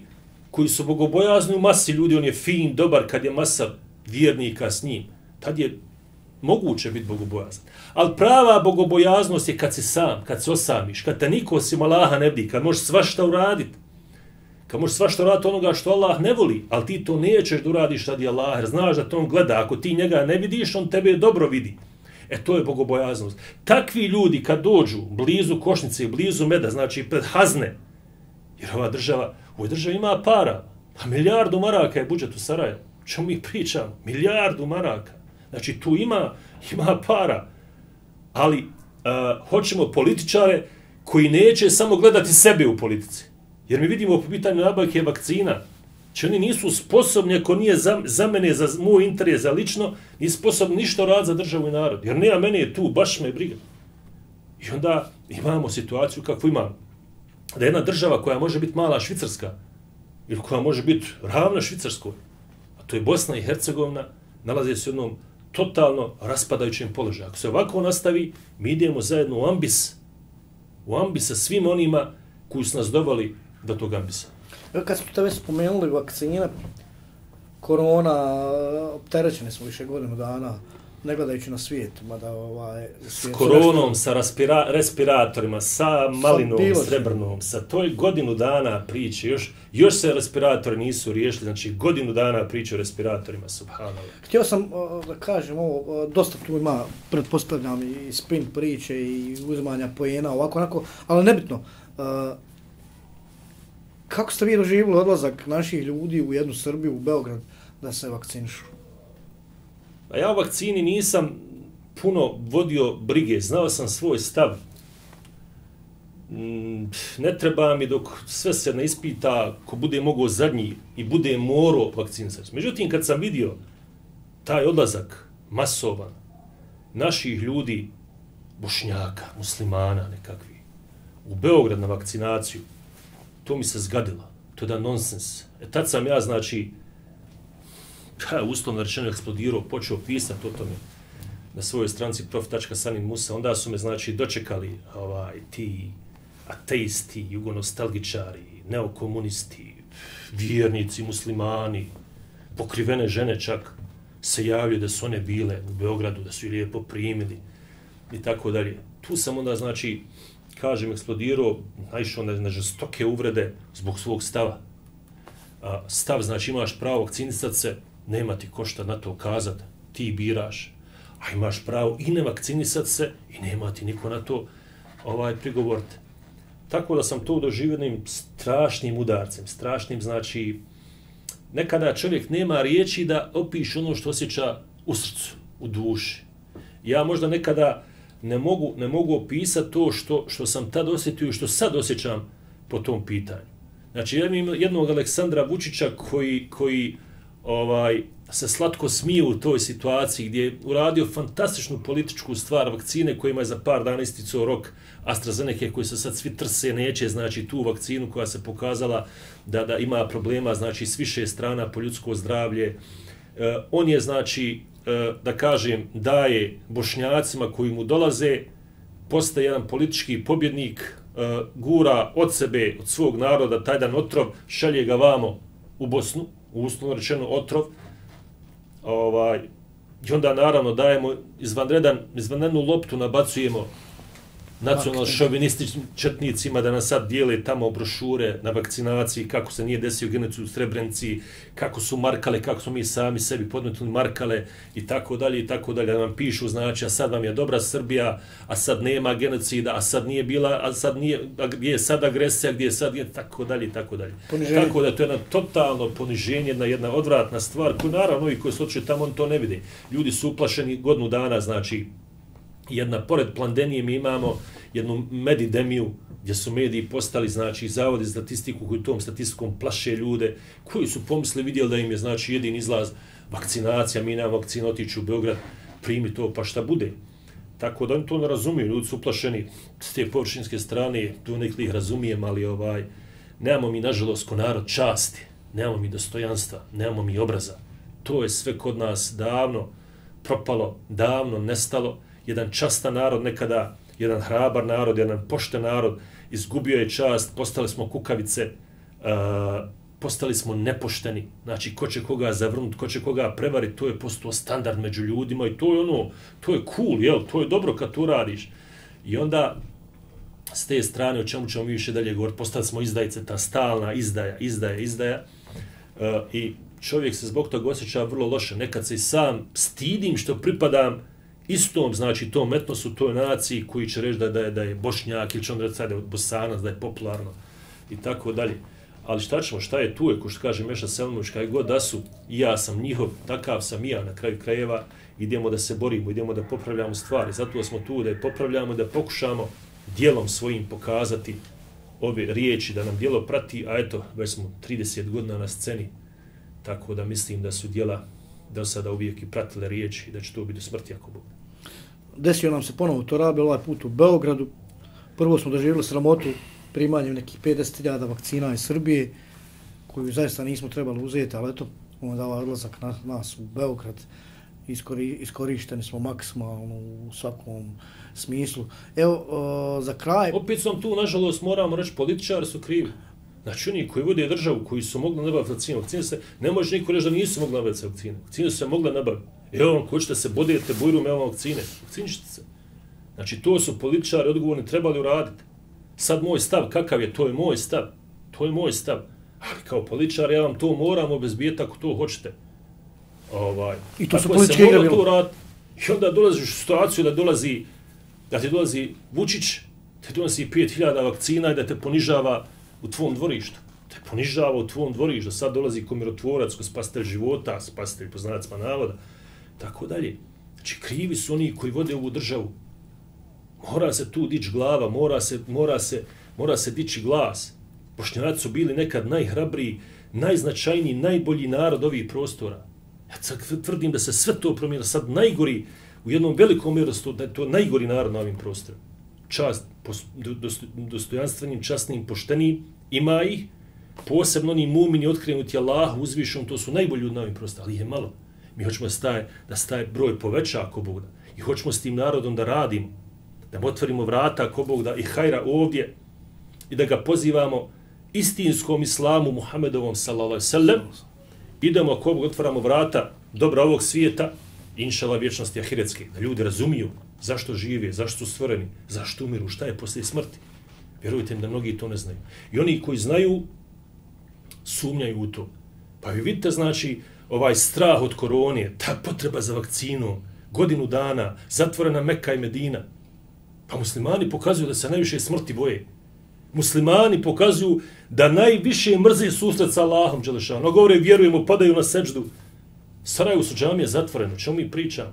koji su bogobojazni u masi ljudi, on je fin, dobar kad je masa vjernika s njim. Tad je moguće biti bogobojazan. Ali prava bogobojaznost je kad si sam, kad se osamiš, kad te niko osim Allaha ne vidi, kad možeš svašta uraditi. Kad možeš svašta uraditi onoga što Allah ne voli, ali ti to nećeš da uradiš radi Allah, jer znaš da to on gleda. Ako ti njega ne vidiš, on tebe dobro vidi. E to je bogobojaznost. Takvi ljudi kad dođu blizu košnice i blizu meda, znači pred hazne, jer ova država, u ovoj državi ima para, a milijardu maraka je budžet u Sarajevu. Čemu mi pričamo? Milijardu maraka. Znači tu ima, ima para. Ali uh, hoćemo političare koji neće samo gledati sebe u politici. Jer mi vidimo po pitanju nabavke vakcina, či oni nisu sposobni, ako nije za, za mene, za moj interes, za lično, nisu sposobni ništa raditi za državu i narod. Jer nema mene je tu, baš me briga. I onda imamo situaciju kakvu imamo. Da jedna država koja može biti mala Švicarska, ili koja može biti ravna Švicarskoj, a to je Bosna i Hercegovina, nalaze se u jednom totalno raspadajućem položaju. Ako se ovako nastavi, mi idemo zajedno u ambis, u ambis sa svim onima koji su nas doveli do tog ambisa. Kad smo te već spomenuli vakcine, korona, opterećeni smo više godinu dana, ne gledajući na svijet, mada ovaj... S koronom, sa respira, respiratorima, sa malinom, srebrnom, sa toj godinu dana priče, još, još se respiratori nisu riješili, znači godinu dana priče o respiratorima, subhanallah. Htio sam da kažem ovo, dosta tu ima, pretpostavljam, i spin priče i uzimanja poena, ovako, onako, ali nebitno. Kako ste vi doživjeli odlazak naših ljudi u jednu Srbiju, u Beograd, da se vakcinišu? A ja o vakcini nisam puno vodio brige, znao sam svoj stav. Ne treba mi dok sve se ne ispita, ko bude mogao zadnji i bude morao vakcinisati. Međutim, kad sam vidio taj odlazak masovan naših ljudi, Bošnjaka, muslimana nekakvi, u Beograd na vakcinaciju, to mi se zgadilo. To je da nonsens. E tad sam ja, znači, ha, uslovno rečeno eksplodirao, počeo pisati o tome na svojoj stranci prof tačka sanin musa. Onda su me, znači, dočekali ovaj, ti ateisti, jugonostalgičari, neokomunisti, vjernici, muslimani, pokrivene žene čak se javljaju da su one bile u Beogradu, da su ih lijepo primili i tako dalje. Tu sam onda, znači, kažem, eksplodirao, naišao na, na žestoke uvrede zbog svog stava. A, stav, znači, imaš pravo vakcinisati se, nema ti ko šta na to kazati, ti biraš. A imaš pravo i ne vakcinisati se i nema ti niko na to ovaj prigovoriti. Tako da sam to doživio jednim strašnim udarcem, strašnim, znači, nekada čovjek nema riječi da opiše ono što osjeća u srcu, u duši. Ja možda nekada ne mogu, ne mogu opisati to što, što sam tad osjetio i što sad osjećam po tom pitanju. Znači, ja imam jednog Aleksandra Vučića koji, koji ovaj, se slatko smije u toj situaciji gdje je uradio fantastičnu političku stvar, vakcine kojima je za par dana isticao rok AstraZeneca koji se sad svi trse, neće, znači tu vakcinu koja se pokazala da, da ima problema, znači s više strana po ljudsko zdravlje. E, on je, znači, e, da kažem, daje Bošnjacima koji mu dolaze, postaje jedan politički pobjednik, e, gura od sebe, od svog naroda, taj dan otrov, šalje ga vamo u Bosnu, u uslovno rečeno otrov, ovaj, i onda naravno dajemo izvanredan, izvanrednu loptu, nabacujemo nacionalno šovinističnim četnicima da nas sad dijele tamo brošure na vakcinaciji, kako se nije desio genocid u Srebrenici, kako su markale, kako smo mi sami sebi podmetili markale i tako dalje i tako dalje. Da nam pišu, znači, a sad vam je dobra Srbija, a sad nema genocida, a sad nije bila, a sad nije, a gdje je sad agresija, gdje je sad, gdje, tako dalje i tako dalje. Poniženje. Tako da to je jedno totalno poniženje, jedna, jedna odvratna stvar, koju naravno ovi koji su otišli tamo, on to ne vide. Ljudi su uplašeni godinu dana, znači, jedna, pored pandemije mi imamo jednu medidemiju gdje su mediji postali, znači, zavodi za statistiku koji tom statistikom plaše ljude koji su pomisli vidjeli da im je, znači, jedin izlaz vakcinacija, mi nam vakcina otići u Beograd, primi to pa šta bude. Tako da oni to ne razumiju, ljudi su uplašeni s te površinske strane, tu nekli ih razumijem, ali ovaj, nemamo mi, nažalost, ko narod časti, nemamo mi dostojanstva, nemamo mi obraza. To je sve kod nas davno propalo, davno nestalo. Jedan častan narod nekada, jedan hrabar narod, jedan pošten narod, izgubio je čast, postali smo kukavice, uh, postali smo nepošteni. Znači, ko će koga zavrnuti, ko će koga prevariti, to je postao standard među ljudima i to je ono, to je cool, jel? To je dobro kad to radiš. I onda, s te strane, o čemu ćemo mi više dalje govoriti, postali smo izdajice, ta stalna izdaja, izdaja, izdaja. Uh, I čovjek se zbog toga osjeća vrlo loše. Nekad se i sam stidim što pripadam istom, znači tom etnosu, toj naciji koji će reći da, da, je, da je Bošnjak ili će on reći da je Bosanac, da je popularno i tako dalje. Ali šta ćemo, šta je tu je, ko što kaže Meša Selimović, kaj god da su, i ja sam njihov, takav sam i ja na kraju krajeva, idemo da se borimo, idemo da popravljamo stvari. Zato smo tu da je popravljamo, da pokušamo dijelom svojim pokazati ove riječi, da nam dijelo prati, a eto, već smo trideset godina na sceni, tako da mislim da su dijela do sada uvijek i pratile riječi i da će to biti do smrti ako Bog. Desio nam se ponovo to rabi ovaj put u Beogradu. Prvo smo doživjeli sramotu primanjem nekih pedeset hiljada vakcina iz Srbije, koju zaista nismo trebali uzeti, ali eto, onda ovaj odlazak na, nas u Beograd, iskori, iskorišteni smo maksimalno u svakom smislu. Evo, o, za kraj... Opet sam tu, nažalost, moramo reći, političari su krivi. Znači, oni koji vode državu, koji su mogli nabaviti vakcine, vakcine se, ne može niko reći da nisu mogli nabaviti vakcine. Vakcine su se mogle nabaviti. Evo vam, ko ćete se bodete, bojrum, evo vam vakcine. Vakcinišite se. Znači, to su političari odgovorni trebali uraditi. Sad moj stav, kakav je, to je moj stav. To je moj stav. Ali kao političar, ja vam to moram obezbijeti ako to hoćete. Ovaj, I to su političke igre bilo. I onda dolaziš u situaciju da dolazi, da ti dolazi Vučić, te donosi pet hiljada vakcina i da te ponižava u tvom dvorištu. Te ponižava u tvom dvorištu. Sad dolazi ko mirotvorac, ko spasitelj života, spasitelj po znacima navoda. Tako dalje. Znači, krivi su oni koji vode ovu državu. Mora se tu dići glava, mora se, mora se, mora se dići glas. Bošnjaci su bili nekad najhrabriji, najznačajniji, najbolji narod ovih prostora. Ja tvrdim da se sve to promijenilo. Sad najgori, u jednom velikom mjerostu, da je to najgori narod na ovim prostorima. Čast, dostojanstvenim, častnim, poštenim, ima ih, posebno oni mumini otkrenuti Allahu uzvišom, to su najbolji ljudi na ovim prostorima, ali je malo. Mi hoćemo da staje, da staje broj poveća ako Bog da. I hoćemo s tim narodom da radimo, da mu otvorimo vrata ako Bog da i hajra ovdje i da ga pozivamo istinskom islamu Muhammedovom sallallahu alejhi ve sellem. Idemo ako Bog otvaramo vrata dobra ovog svijeta, inšala vječnosti ahiretske, da ljudi razumiju zašto žive, zašto su stvoreni, zašto umiru, šta je poslije smrti. Vjerujte mi da mnogi to ne znaju. I oni koji znaju, sumnjaju u to. Pa vi vidite, znači, ovaj strah od korone, ta potreba za vakcinom, godinu dana, zatvorena Mekka i Medina. Pa muslimani pokazuju da se najviše smrti boje. Muslimani pokazuju da najviše mrze susret sa Allahom Đelešanu. No govore, vjerujemo, padaju na seđdu. Sarajevu su džamije zatvorene, o čemu mi pričamo?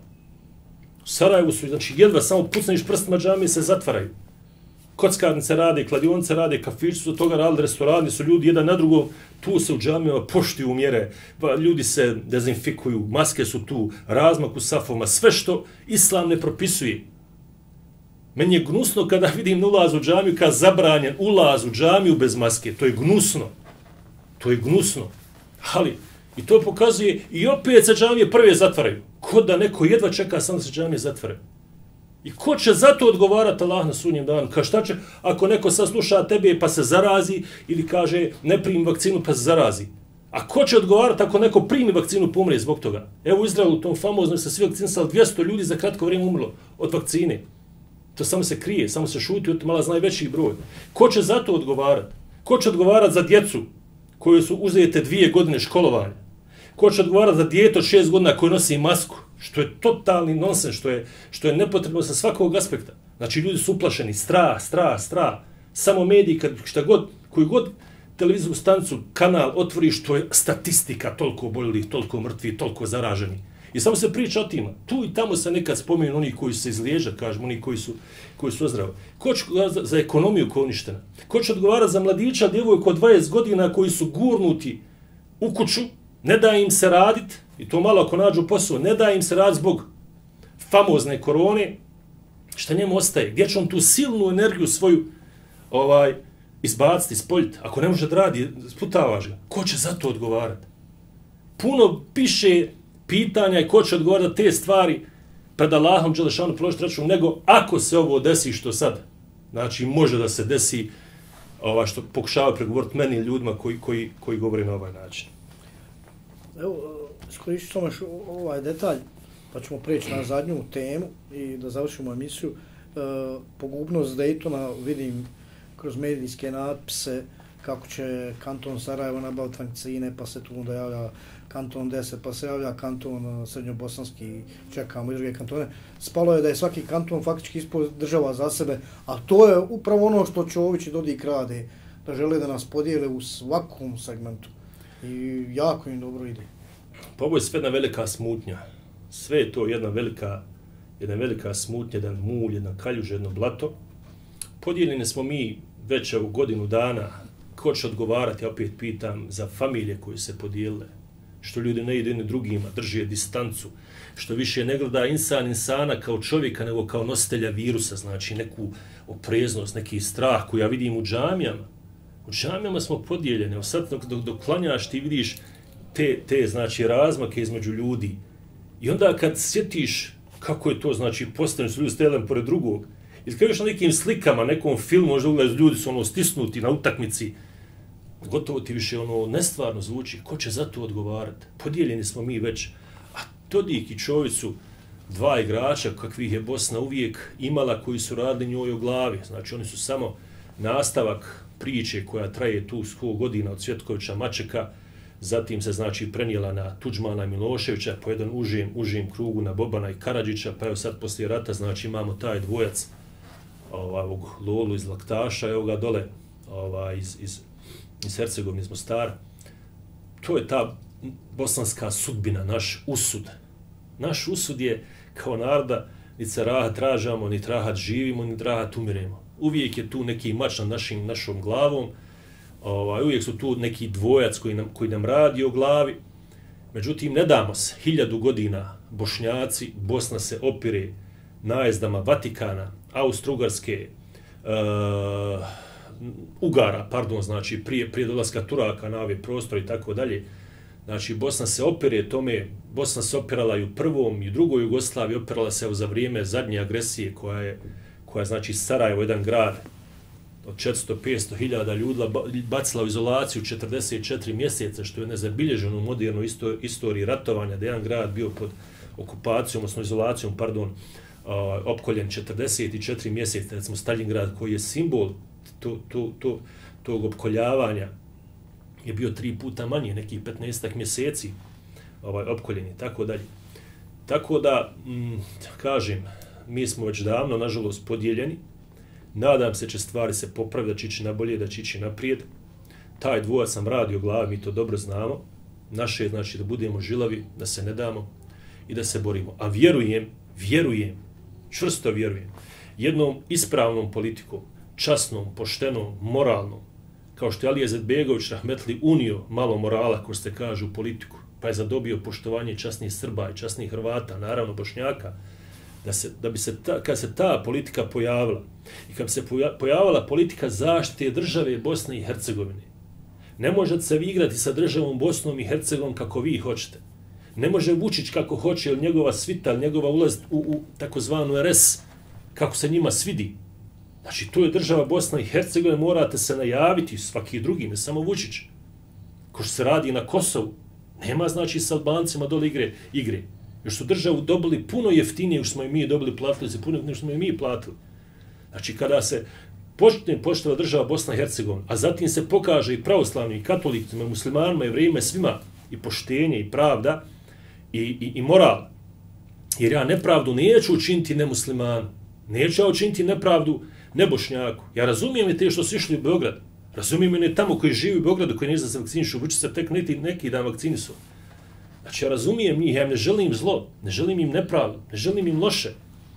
U Sarajevu su, znači, jedva samo pucneš prstima, džamije se zatvaraju. Kockarnice rade, kladionice rade, kafići su od toga radili, restorani su ljudi jedan na drugom, tu se u džamijama poštuju mjere, pa ljudi se dezinfikuju, maske su tu, razmak u safovima, sve što Islam ne propisuje. Meni je gnusno kada vidim na ulaz u džamiju, kada zabranjen ulaz u džamiju bez maske, to je gnusno. To je gnusno. Ali, i to pokazuje, i opet se džamije prve zatvaraju. Ko da neko jedva čeka samo da se džamije zatvaraju. I ko će za to odgovarati Allah na sudnjem danu? Ka šta će, ako neko sasluša tebe pa se zarazi, ili kaže ne primi vakcinu pa se zarazi? A ko će odgovarati ako neko primi vakcinu pa umre zbog toga? Evo u Izraelu, tom famoznom se svi vakcinisali, dvjesto ljudi za kratko vrijeme umrlo od vakcine. To samo se krije, samo se šuti, od mala zna veći broj. Ko će za to odgovarati? Ko će odgovarati za djecu koje su uzete dvije godine školovanja? Ko će odgovarati za dijete od šest godina koje nosi masku? Što je totalni nonsens, što je, što je nepotrebno sa svakog aspekta. Znači, ljudi su uplašeni, strah, strah, strah. Samo mediji, kad šta god, koji god televizijsku stanicu, kanal otvoriš, to je statistika, toliko oboljelih, toliko mrtvi, toliko zaraženi. I samo se priča o tima. Tu i tamo se nekad spomenu oni koji su se izliježa, kažemo, oni koji su, koji su ozdravi. Ko će za, za ekonomiju koja je uništena? Ko će odgovarati za mladića, djevojku od dvadeset godina koji su gurnuti u kuću, ne da im se raditi, i to malo ako nađu posao, ne da im se raditi zbog famozne korone, šta njemu ostaje? Gdje će on tu silnu energiju svoju ovaj izbaciti, spoljiti? Ako ne može da radi, sputavaš ga. Ko će za to odgovarati? Puno piše pitanja i ko će odgovarati te stvari pred Allahom Đelešanu položiti račun, nego ako se ovo desi što sad, znači može da se desi ova, što pokušavaju pregovoriti meni ljudima koji, koji, koji govore na ovaj način. Evo, iskoristit ćemo još ovaj detalj, pa ćemo preći na zadnju temu i da završimo emisiju. E, pogubnost Daytona vidim kroz medijske natpise kako će kanton Sarajevo nabaviti vakcine, pa se tu onda javlja kanton deset, pa se javlja kanton srednjobosanski, čekamo i druge kantone. Spalo je da je svaki kanton faktički ispod država za sebe, a to je upravo ono što Čović i Dodik rade, da žele da nas podijele u svakom segmentu. I jako im dobro ide. Pa ovo je sve jedna velika smutnja. Sve je to jedna velika, jedna velika smutnja, jedan mulj, jedna kaljuža, jedno blato. Podijeljeni smo mi već u godinu dana. Ko će odgovarati, ja opet pitam, za familije koje se podijelile? Što ljudi ne idu jedni drugima, drže distancu. Što više ne gleda insan insana kao čovjeka, nego kao nositelja virusa. Znači neku opreznost, neki strah koji ja vidim u džamijama. U džamijama smo podijeljeni. Evo sad dok, dok, dok klanjaš ti vidiš te, te znači, razmake između ljudi. I onda kad sjetiš kako je to, znači, postavljeno su ljudi stajali pored drugog, i kad još na nekim slikama, nekom filmu, možda ugledaš ljudi su ono stisnuti na utakmici, gotovo ti više ono nestvarno zvuči. Ko će za to odgovarati? Podijeljeni smo mi već. A Dodik i Čović su dva igrača kakvih je Bosna uvijek imala koji su radili njoj o glavi. Znači oni su samo nastavak priče koja traje tu sto godina od Cvjetkovića Mačeka, zatim se znači prenijela na Tuđmana i Miloševića, po jedan užim, užim krugu na Bobana i Karadžića, pa evo sad poslije rata znači imamo taj dvojac ovaj, ovog Lolu iz Laktaša, evo ga dole ovaj, iz, iz, iz Hercegovine, iz Mostara. To je ta bosanska sudbina, naš usud. Naš usud je kao naroda, ni se rahat tražamo, ni rahat živimo, ni rahat umiremo. Uvijek je tu neki mač nad našim, našom glavom, ovaj, uvijek su tu neki dvojac koji nam, koji nam radi o glavi. Međutim, ne damo se. Hiljadu godina Bošnjaci, Bosna se opire najezdama Vatikana, Austro-Ugarske, uh, Ugara, pardon, znači prije, prije dolaska Turaka na ove prostore i tako dalje. Znači, Bosna se opere tome, Bosna se opirala i u prvom i u drugoj Jugoslaviji, opirala se za vrijeme zadnje agresije koja je, koja znači Sarajevo, jedan grad od četiristo do petsto hiljada ljudi bacila u izolaciju četrdeset četiri mjeseca, što je nezabilježeno u modernoj istoriji ratovanja, da je jedan grad bio pod okupacijom, odnosno izolacijom, pardon, uh, opkoljen četrdeset četiri mjeseca, recimo Stalingrad, koji je simbol to, to, to, tog opkoljavanja, je bio tri puta manje, nekih petnaestak mjeseci ovaj, opkoljen i tako dalje. Tako da, m, kažem, mi smo već davno, nažalost, podijeljeni. Nadam se će stvari se popraviti, da će ići na bolje, da će ići naprijed. Taj dvojac sam radio glavi, mi to dobro znamo. Naše je znači da budemo žilavi, da se ne damo i da se borimo. A vjerujem, vjerujem, čvrsto vjerujem, jednom ispravnom politikom, časnom, poštenom, moralnom, kao što je Alija Izetbegović rahmetli unio malo morala, ko se kaže, u politiku, pa je zadobio poštovanje časnih Srba i časnih Hrvata, naravno Bošnjaka, da, se, da bi se ta, kad se ta politika pojavila i kad bi se pojavila politika zaštite države Bosne i Hercegovine, ne možete se vi igrati sa državom Bosnom i Hercegovom kako vi hoćete. Ne može Vučić kako hoće, ili njegova svita, ili njegova ulaz u, u takozvanu er es, kako se njima svidi. Znači, to je država Bosna i Hercegovina, morate se najaviti, svaki drugi, ne samo Vučić. Ko što se radi na Kosovu, nema znači s Albancima dole igre, igre. Još su državu dobili puno jeftinije, još smo i mi dobili, platili se puno, još smo i mi platili. Znači, kada se počne poštova država Bosna i Hercegovina, a zatim se pokaže i pravoslavni, i katolicima, i muslimanima, i vrijeme svima, i poštenje, i pravda, i, i, i moral. Jer ja nepravdu neću učiniti nemuslimanu, neću ja učiniti nepravdu nebošnjaku. Ja razumijem i te što su išli u Beograd. Razumijem i ne tamo koji živi u Beogradu, koji ne zna se vakcinišu, Vučić se tek neki, neki dan vakcinisu. Znači, ja razumijem njih, ja ne želim zlo, ne želim im nepravdu, ne želim im loše.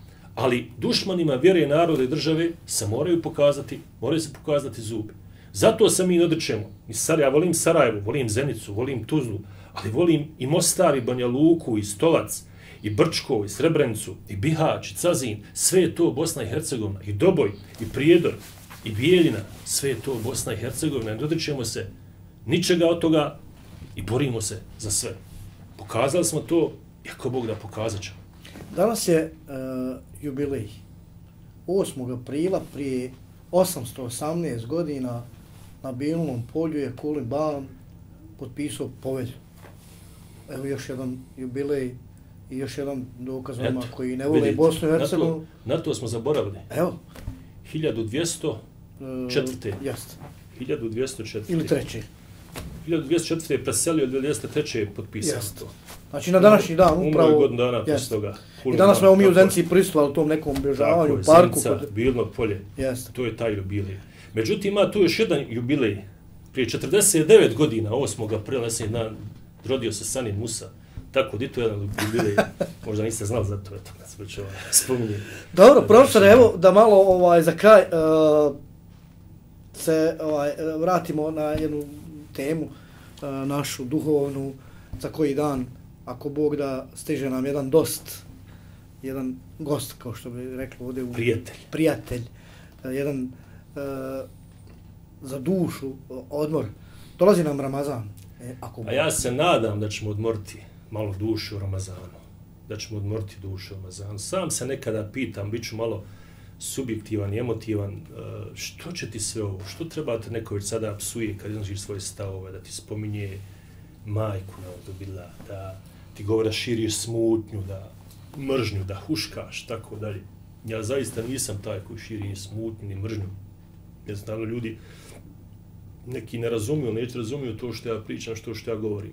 Ali dušmanima vjere naroda i države se moraju pokazati, moraju se pokazati zubi. Zato se mi ne odričemo. Ja volim Sarajevo, volim Zenicu, volim Tuzlu, ali volim i Mostar, i Banja Luku, i Stolac, i Brčko, i Srebrenicu, i Bihać, i Cazin. Sve je to Bosna i Hercegovina, i Doboj, i Prijedor, i Bijeljina. Sve je to Bosna i Hercegovina. Ne odričemo se ničega od toga i borimo se za sve. Pokazali smo to, i ako Bog da pokazat ćemo. Danas je uh, jubilej. osmog aprila prije osamsto osamnaest godina na Bijelom polju je Kulim Ban potpisao povelju. Evo još jedan jubilej i još jedan dokaz onima koji ne vole Bosnu i Hercegovinu. Na, na to smo zaboravili. Evo. hiljadu dvjesto četvrte. Uh, Jeste. hiljadu dvjesto četvrte. Ili treće. hiljadu dvjesto četvrte je preselio, dvjesto treće je potpisao Jest. to. Znači na današnji dan upravo... Umro je godinu dana posle toga. I danas smo mi u Zenci pristovali tom nekom obilježavanju u parku. Zenica, kod... Bilno polje. Jest. To je taj jubilej. Međutim, ima tu još jedan jubilej. Prije četrdeset devet godina, osmog aprila, nesam dan, rodio se Sanin Musa. Tako, di to jedan jubilej. Možda niste znali za to, eto, kad se već ovaj spominje. Dobro, profesore, evo da malo ovaj, za kraj uh, se ovaj, vratimo na jednu temu, uh, našu duhovnu, za koji dan, ako Bog da, stiže nam jedan dost, jedan gost, kao što bi rekli ovdje u... Prijatelj. Prijatelj. Uh, jedan uh, za dušu odmor. Dolazi nam Ramazan. E, ako A ja se nadam da ćemo odmoriti malo duše u Ramazanu. Da ćemo odmoriti duše u Ramazanu. Sam se nekada pitam, bit ću malo subjektivan i emotivan, što će ti sve ovo? Što treba te neko već sada psuje kad iznosiš svoje stavove, da ti spominje majku na odobila, da ti govora širiš smutnju, da mržnju, da huškaš, tako dalje. Ja zaista nisam taj koji širi smutnju ni mržnju. Jednostavno ljudi neki ne razumiju, neće razumiju to što ja pričam, što što ja govorim.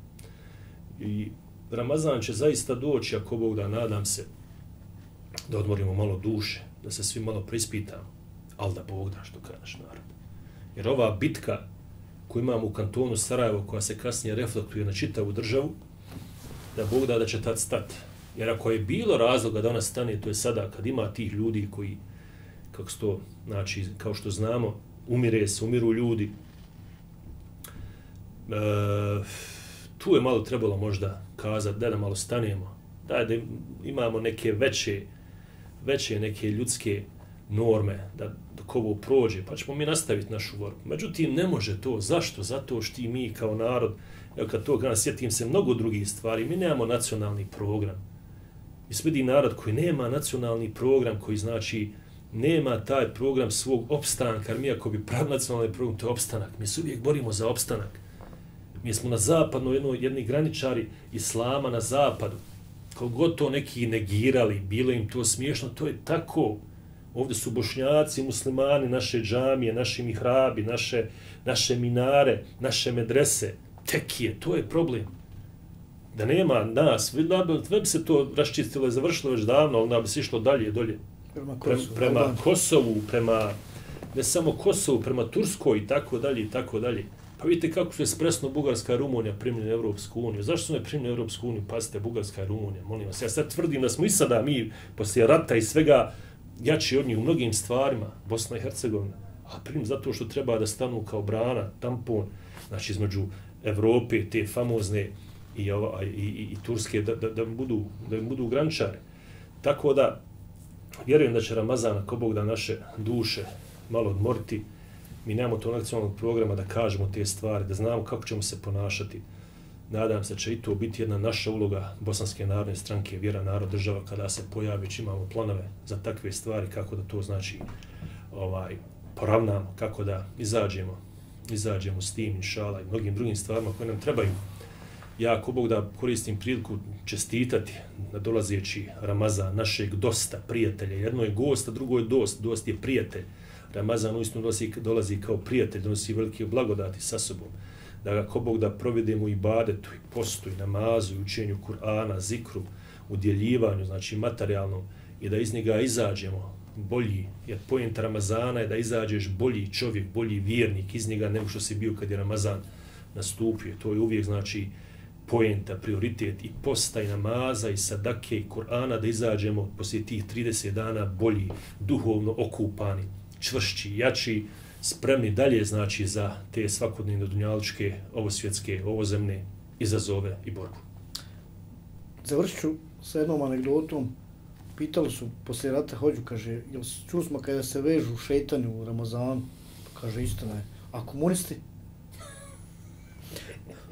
I Ramazan će zaista doći, ako Bog da, nadam se, da odmorimo malo duše, da se svi malo preispitamo, ali da Bog da, što kaže naš narod. Jer ova bitka koju imamo u kantonu Sarajevo, koja se kasnije reflektuje na čitavu državu, da Bog da da će tad stati. Jer ako je bilo razloga da ona stane, to je sada kad ima tih ljudi koji, kako to, znači, kao što znamo, umire se, umiru ljudi. E, tu je malo trebalo možda kazati, da da malo stanemo, da, da imamo neke veće, veće neke ljudske norme, da dok ovo prođe, pa ćemo mi nastaviti našu borbu. Međutim, ne može to. Zašto? Zato što i mi kao narod, evo kad to kada sjetim se mnogo drugih stvari, mi nemamo nacionalni program. Mi smo vidi narod koji nema nacionalni program, koji znači nema taj program svog opstanka, jer mi ako bi prav nacionalni program, to je opstanak. Mi se uvijek borimo za opstanak. Mi smo na zapadu, jedno, jedni graničari islama na zapadu. Kao god to neki negirali, bilo im to smiješno, to je tako. Ovdje su Bošnjaci, muslimani, naše džamije, naši mihrabi, naše, naše minare, naše medrese. Tekije, to je problem. Da nema nas, sve bi se to raščistilo i završilo već davno, ali da bi se išlo dalje, dolje. Prema Kosovu, prema, prema Kosovu, prema, ne samo Kosovu, prema Turskoj i tako dalje i tako dalje. Pa vidite kako su espresno Bugarska i Rumunija primljeni u Europsku uniju. Zašto su ne primljeni u Europsku uniju? Pazite, Bugarska i Rumunija, molim vas. Ja sad tvrdim da smo i sada mi, poslije rata i svega, jači od njih u mnogim stvarima, Bosna i Hercegovina. A primim zato što treba da stanu kao brana, tampon, znači između Evrope, te famozne i, ova, i, i, i Turske, da, da, da, budu, da budu graničare. Tako da, vjerujem da će Ramazan, ako Bog da naše duše malo odmoriti, mi nemamo to nacionalnog programa da kažemo te stvari, da znamo kako ćemo se ponašati. Nadam se će i to biti jedna naša uloga Bosanske narodne stranke, Vjera, narod, država, kada se pojavi, imamo planove za takve stvari, kako da to znači ovaj, poravnamo, kako da izađemo, izađemo s tim, inšala, i mnogim drugim stvarima koje nam trebaju. Ja, ako Bog da koristim priliku čestitati na dolazeći Ramazan našeg dosta prijatelja. Jedno je gost, a drugo je dost. Dost je prijatelj. Ramazan uistinu dolazi, dolazi kao prijatelj, donosi velike blagodati sa sobom. Da ga ako Bog da provedemo i badetu, i postu, i namazu, i učenju Kur'ana, zikru, udjeljivanju, znači materijalnom, i da iz njega izađemo bolji. Jer pojenta Ramazana je da izađeš bolji čovjek, bolji vjernik iz njega nego što si bio kad je Ramazan nastupio. To je uvijek znači poenta, prioritet i posta i namaza i sadake i Kur'ana, da izađemo poslije tih trideset dana bolji, duhovno okupani, čvršći, jači, spremni dalje znači za te svakodnevne dunjaličke, ovosvjetske, ovozemne izazove i borbu. Završit ću sa jednom anegdotom. Pitali su poslije rata Hođu, kaže, jel čuli smo kada se vežu šejtani u Ramazanu? Kaže, istina je. A komunisti?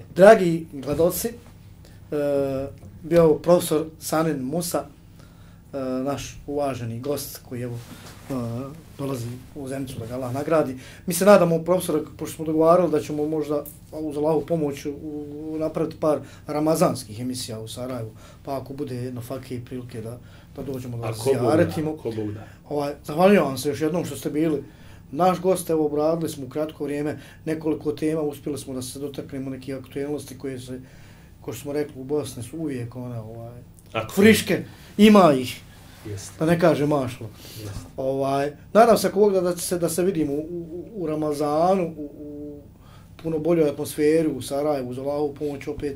Dragi gledoci, e, bio profesor Sanin Musa, naš uvaženi gost koji evo uh, dolazi u Zenicu da ga Allah nagradi. Mi se nadamo, profesor, pošto smo dogovarali da ćemo možda uz Allahu pomoć u, u, napraviti par ramazanskih emisija u Sarajevu, pa ako bude na fakije prilike da, da dođemo da zijaretimo. Ovaj, zahvaljujem vam se još jednom što ste bili naš gost, evo obradili smo u kratko vrijeme nekoliko tema, uspjeli smo da se dotaknemo neke aktualnosti koje se, kao što smo rekli, u Bosni su uvijek one, ovaj, friške, ima ih, yes. Da ne kaže mašlo. Yes. Ovaj, nadam se kog da, da, se, da se vidimo u, u, u Ramazanu, u, u puno boljoj atmosferi u Sarajevu, uz Allahovu pomoć opet,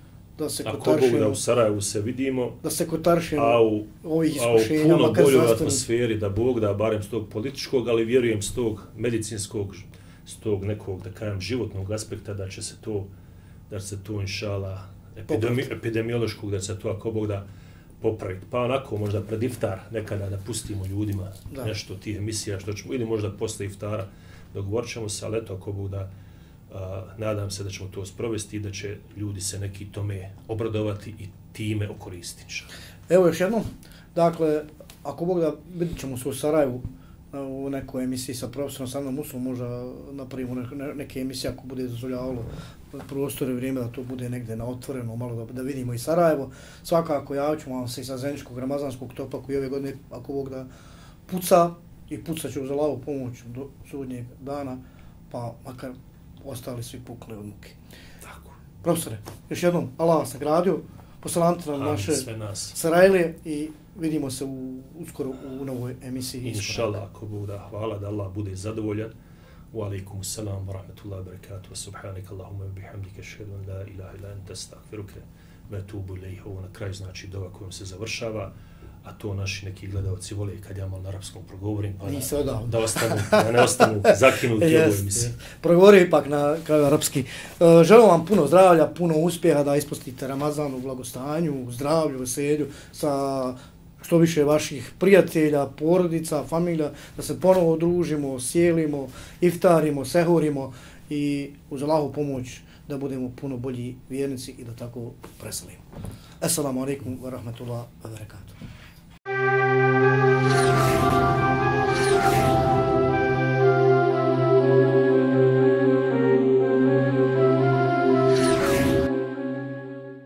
da se kotaršimo. Ako Bog da u Sarajevu se vidimo, da se kotaršimo a u, ovih iskušenja, a u puno boljoj atmosferi, da Bog da barem s tog političkog, ali vjerujem s tog medicinskog, s tog nekog, da kažem, životnog aspekta, da će se to, da će se to inšala epidemi, epidemiološkog, da će se to, ako Bog da, popraviti. Pa onako, možda pred iftar nekada da pustimo ljudima da. Nešto tih emisija, što ćemo, ili možda posle iftara dogovorit ćemo se, ali eto, ako Bog da, a, nadam se da ćemo to sprovesti i da će ljudi se neki tome obradovati i time okoristiti. Evo još jednom, dakle, ako Bog da, vidit ćemo se u Sarajevu u nekoj emisiji sa profesorom Sandom Musom, možda napravimo ne, neke emisije ako bude dozvoljavalo prostor i vrijeme da to bude negdje na otvoreno, malo da, da vidimo i Sarajevo. Svakako javit ćemo vam se i sa Zeničkog ramazanskog topa koji ove godine, ako Bog da, puca i pucat će uz Allahovu pomoć do sudnjeg dana, pa makar ostali svi pukli od muke. Tako. Profesore, još jednom, Allah vas nagradio, poselamite nam naše Sarajlije i vidimo se u, uskoro u novoj emisiji. Inšallah, ako bude, hvala da Allah bude zadovoljan. Wa alaikum salam wa rahmatullahi wa barakatuh. Subhanika Allahumma wa bihamdika ashhadu an la ilaha illa anta astaghfiruka wa atubu ilayk. Ovo na kraju znači dova kojom se završava, a to naši neki gledalci vole kad ja malo na arapskom progovorim, pa da, da, ostanu, da ne ostanu zakinuti u ovoj emisiji. Progovori ipak na kraju arapski. Uh, želim vam puno zdravlja, puno uspjeha da ispostite Ramazan u blagostanju, u zdravlju, veselju, sa što više vaših prijatelja, porodica, familija, da se ponovo družimo, sjelimo, iftarimo, sehurimo i uz Allahu pomoć da budemo puno bolji vjernici i da tako preselimo. Assalamu alaikum wa rahmatullahi wa barakatuh.